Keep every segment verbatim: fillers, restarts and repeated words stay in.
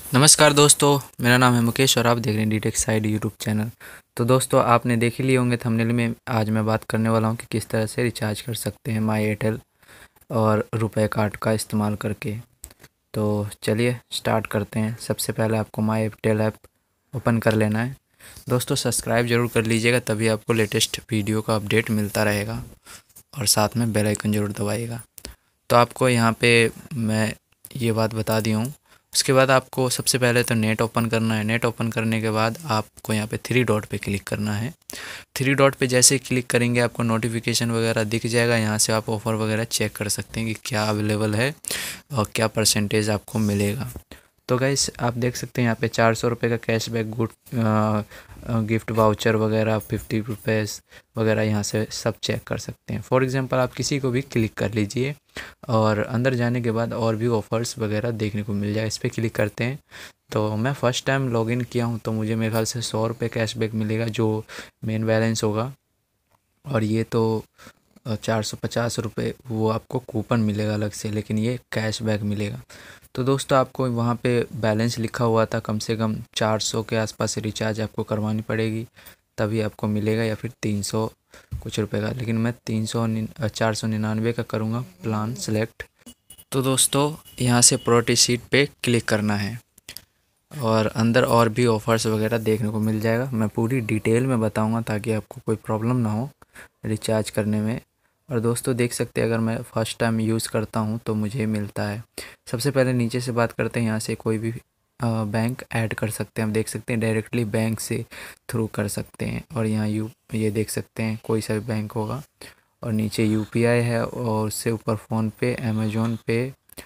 नमस्कार दोस्तों, मेरा नाम है मुकेश और आप देख रहे हैं D tech side YouTube channel. तो दोस्तों, आपने देख ही लिए होंगे थंबनेल में। आज मैं बात करने वाला हूं कि किस तरह से रिचार्ज कर सकते हैं माई एयरटेल और रुपए कार्ड का इस्तेमाल करके। तो चलिए स्टार्ट करते हैं। सबसे पहले आपको माई एयरटेल ऐप ओपन कर लेना है। दोस्तों, सब्सक्राइब ज़रूर कर लीजिएगा, तभी आपको लेटेस्ट वीडियो का अपडेट मिलता रहेगा और साथ में बेल आइकन ज़रूर दबाइएगा। तो आपको यहाँ पे मैं ये बात बता दी हूँ। उसके बाद आपको सबसे पहले तो नेट ओपन करना है। नेट ओपन करने के बाद आपको यहाँ पे थ्री डॉट पे क्लिक करना है। थ्री डॉट पे जैसे ही क्लिक करेंगे आपको नोटिफिकेशन वगैरह दिख जाएगा। यहाँ से आप ऑफ़र वगैरह चेक कर सकते हैं कि क्या अवेलेबल है और क्या परसेंटेज आपको मिलेगा। तो गाइस, आप देख सकते हैं यहाँ पे चार सौ रुपये का कैशबैक, गुड गिफ्ट वाउचर वगैरह, फिफ्टी रुपीज़ वगैरह यहाँ से सब चेक कर सकते हैं। फॉर एग्जांपल आप किसी को भी क्लिक कर लीजिए और अंदर जाने के बाद और भी ऑफ़र्स वगैरह देखने को मिल जाए। इस पर क्लिक करते हैं। तो मैं फ़र्स्ट टाइम लॉगिन किया हूँ, तो मुझे मेरे ख्याल से सौ रुपये कैशबैक मिलेगा जो मेन बैलेंस होगा। और ये तो चार सौ पचास रुपये वो आपको कूपन मिलेगा अलग से, लेकिन ये कैशबैक मिलेगा। तो दोस्तों, आपको वहाँ पे बैलेंस लिखा हुआ था कम से कम चार सौ के आसपास रिचार्ज आपको करवानी पड़ेगी, तभी आपको मिलेगा, या फिर तीन सौ कुछ रुपए का। लेकिन मैं तीन सौ चार सौ निन्यानवे का करूँगा प्लान सेलेक्ट। तो दोस्तों, यहाँ से प्रायोरिटी सीट पे क्लिक करना है और अंदर और भी ऑफ़र्स वगैरह देखने को मिल जाएगा। मैं पूरी डिटेल में बताऊँगा ताकि आपको कोई प्रॉब्लम ना हो रिचार्ज करने में। और दोस्तों, देख सकते हैं अगर मैं फ़र्स्ट टाइम यूज़ करता हूं तो मुझे मिलता है। सबसे पहले नीचे से बात करते हैं। यहाँ से कोई भी बैंक ऐड कर सकते हैं। हम देख सकते हैं डायरेक्टली बैंक से थ्रू कर सकते हैं। और यहाँ यू ये देख सकते हैं कोई सा भी बैंक होगा। और नीचे यूपीआई है और उससे ऊपर फ़ोनपे, अमेज़ॉन पे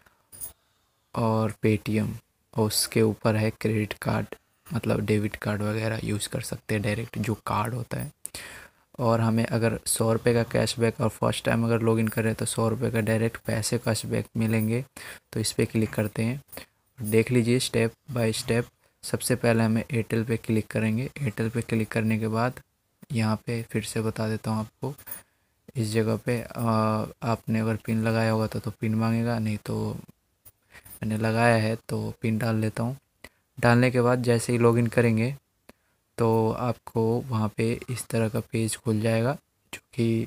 और पेटीएम, और उसके ऊपर है क्रेडिट कार्ड, मतलब डेबिट कार्ड वगैरह यूज़ कर सकते हैं डायरेक्ट जो कार्ड होता है। और हमें अगर सौ रुपये का कैशबैक और फर्स्ट टाइम अगर लॉगिन करें तो सौ रुपये का डायरेक्ट पैसे कैशबैक मिलेंगे। तो इस पर क्लिक करते हैं। देख लीजिए स्टेप बाय स्टेप। सबसे पहले हमें एयरटेल पे क्लिक करेंगे। एयरटेल पे क्लिक करने के बाद यहाँ पे फिर से बता देता हूँ आपको, इस जगह पे आ, आपने अगर पिन लगाया होगा तो, तो पिन मांगेगा, नहीं तो मैंने लगाया है तो पिन डाल लेता हूँ। डालने के बाद जैसे ही लॉगिन करेंगे तो आपको वहाँ पे इस तरह का पेज खुल जाएगा, जो कि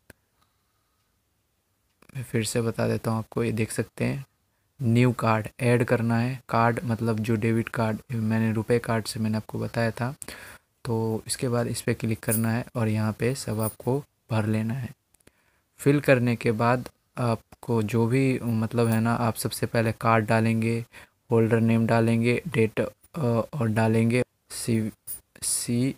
मैं फिर से बता देता हूँ आपको। ये देख सकते हैं न्यू कार्ड ऐड करना है। कार्ड मतलब जो डेबिट कार्ड मैंने रुपए कार्ड से मैंने आपको बताया था। तो इसके बाद इस पर क्लिक करना है और यहाँ पे सब आपको भर लेना है। फिल करने के बाद आपको जो भी मतलब है ना, आप सबसे पहले कार्ड डालेंगे, होल्डर नेम डालेंगे, डेट और डालेंगे सी सी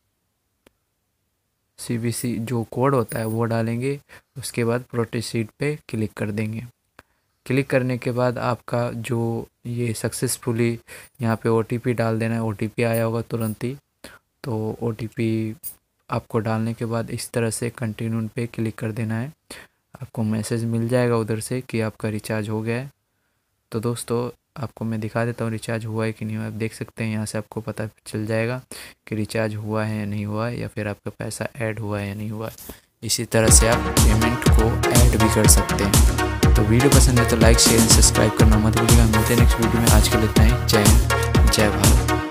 सी बी सी जो कोड होता है वो डालेंगे। उसके बाद प्रोसीड पे क्लिक कर देंगे। क्लिक करने के बाद आपका जो ये सक्सेसफुली यहाँ पे ओ टी पी डाल देना है। ओ टी पी आया होगा तुरंत ही। तो ओ टी पी आपको डालने के बाद इस तरह से कंटिन्यू पे क्लिक कर देना है। आपको मैसेज मिल जाएगा उधर से कि आपका रिचार्ज हो गया है। तो दोस्तों, आपको मैं दिखा देता हूँ रिचार्ज हुआ है कि नहीं हुआ। आप देख सकते हैं यहाँ से आपको पता चल जाएगा कि रिचार्ज हुआ है या नहीं हुआ है, या फिर आपका पैसा ऐड हुआ है या नहीं हुआ है। इसी तरह से आप पेमेंट को ऐड भी कर सकते हैं। तो वीडियो पसंद है तो लाइक शेयर एंड सब्सक्राइब करना मत भूलिएगा। मिलते हैं नेक्स्ट वीडियो में। आज के लिए इतना ही। जय हिंद, जय भारत।